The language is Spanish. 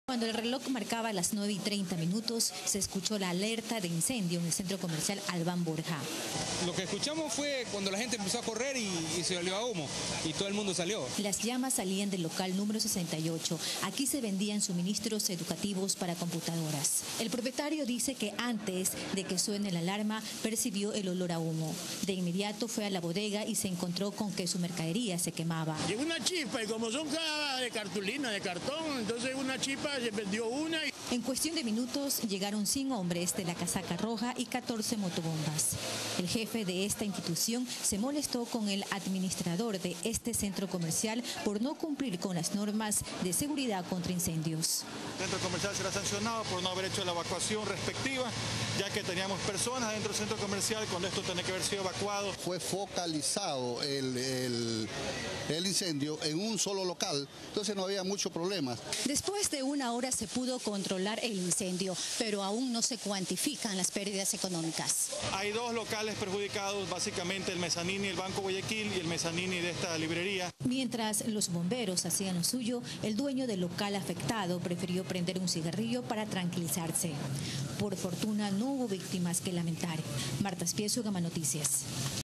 Cuando el reloj marcaba las 9:30, se escuchó la alerta de incendio en el centro comercial Albán Borja. Lo que escuchamos fue cuando la gente empezó a correr y se olió a humo y todo el mundo salió. Las llamas salían del local número 68. Aquí se vendían suministros educativos para computadoras. El propietario dice que antes de que suene la alarma percibió el olor a humo. De inmediato fue a la bodega y se encontró con que su mercadería se quemaba. Llegó una chispa y como son cada de cartulina, de cartón, entonces una chispa se perdió una. En cuestión de minutos llegaron 100 hombres de la casaca roja y 14 motobombas. El jefe de esta institución se molestó con el administrador de este centro comercial por no cumplir con las normas de seguridad contra incendios. El centro comercial será sancionado por no haber hecho la evacuación respectiva, ya que teníamos personas dentro del centro comercial cuando esto tenía que haber sido evacuado. Fue focalizado el incendio en un solo local, entonces no había muchos problemas. Después de una hora se pudo controlar el incendio, pero aún no se cuantifican las pérdidas económicas. Hay dos locales perjudicados, básicamente el Mezzanini, el Banco Guayaquil y el Mezzanini de esta librería. Mientras los bomberos hacían lo suyo, el dueño del local afectado prefirió prender un cigarrillo para tranquilizarse. Por fortuna no hubo víctimas que lamentar. Marta Espiezo, Gama Noticias.